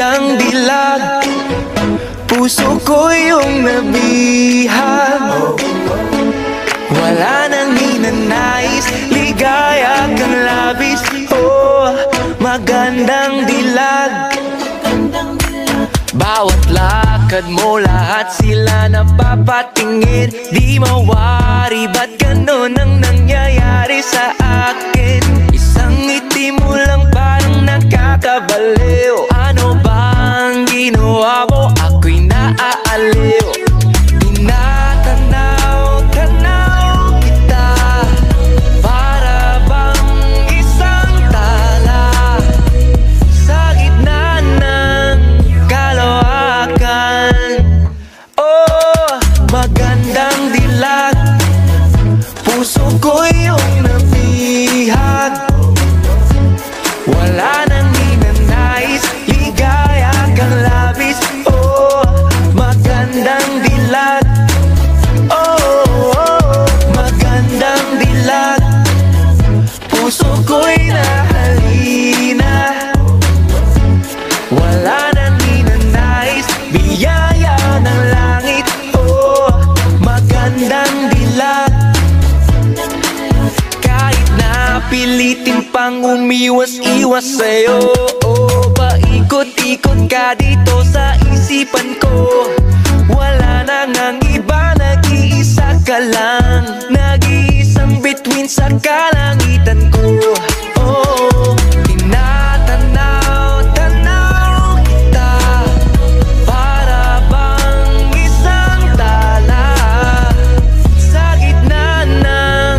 magandang dilag, puso ko yung nabihag. Wala nang hinanais, ligaya kang labis. Oh, magandang dilag. Bawat lakad mo, lahat sila napapatingin. Di mawari, ba't ganon ang nangyayari sa akin? Isang ngiti mo lang parang nakakabaliw. Ano bang ginawa mo? Ako'y naaaliw. Tinatanaw-tanaw kita, para bang isang tala sa gitna ng kalawakan. Oh, magandang dilag, puso ko yung nabihag. Wala nang hinanais, ligaya kang labis. Oh, magandang dilag. Oh, magandang dilag, puso ko'y nahalina. Wala nang hinanais, biyaya ng langit. Oh, magandang dilag. Kahit napilitin pang umiwas-iwas sa'yo, oh, paikot-ikot ka dito sa isipan ko. Wala nang ang iba, nag-iisa ka lang, nag-iisang bituin sa kalangitan ko. Oh, tinatanaw-tanaw kita, para bang isang tala sa gitna ng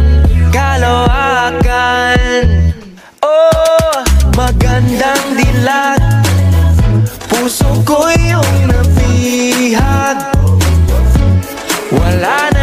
kalawakan. Oh, magandang dilag, puso ko yung nabihag. Wala